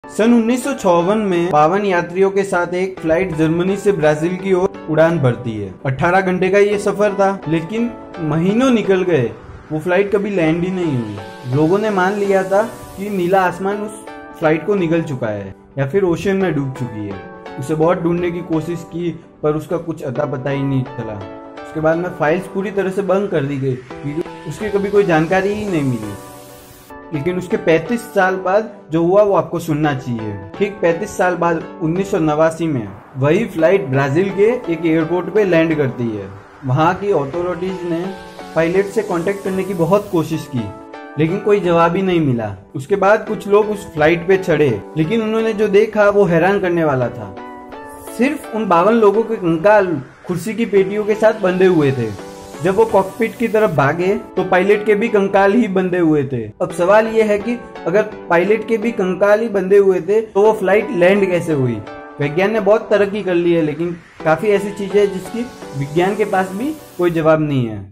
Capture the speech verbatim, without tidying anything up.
सन उन्नीस सौ चौवन में बावन यात्रियों के साथ एक फ्लाइट जर्मनी से ब्राजील की ओर उड़ान भरती है। अठारह घंटे का ये सफर था, लेकिन महीनों निकल गए, वो फ्लाइट कभी लैंड ही नहीं हुई। लोगों ने मान लिया था कि नीला आसमान उस फ्लाइट को निगल चुका है या फिर ओशन में डूब चुकी है। उसे बहुत ढूंढने की कोशिश की, पर उसका कुछ अता पता ही नहीं चला। उसके बाद में फाइल्स पूरी तरह से बंद कर दी गई, उसकी कभी कोई जानकारी ही नहीं मिली। लेकिन उसके पैंतीस साल बाद जो हुआ वो आपको सुनना चाहिए। ठीक पैंतीस साल बाद उन्नीस सौ नवासी में वही फ्लाइट ब्राजील के एक एयरपोर्ट पे लैंड करती है। वहाँ की अथॉरिटीज ने पायलट से कांटेक्ट करने की बहुत कोशिश की, लेकिन कोई जवाब ही नहीं मिला। उसके बाद कुछ लोग उस फ्लाइट पे चढ़े, लेकिन उन्होंने जो देखा वो हैरान करने वाला था। सिर्फ उन बावन लोगों के कंकाल कुर्सी की पेटियों के साथ बंधे हुए थे। जब वो कॉकपिट की तरफ भागे तो पायलट के भी कंकाल ही बंधे हुए थे। अब सवाल ये है कि अगर पायलट के भी कंकाल ही बंधे हुए थे तो वो फ्लाइट लैंड कैसे हुई? विज्ञान ने बहुत तरक्की कर ली है, लेकिन काफी ऐसी चीजें हैं जिसकी विज्ञान के पास भी कोई जवाब नहीं है।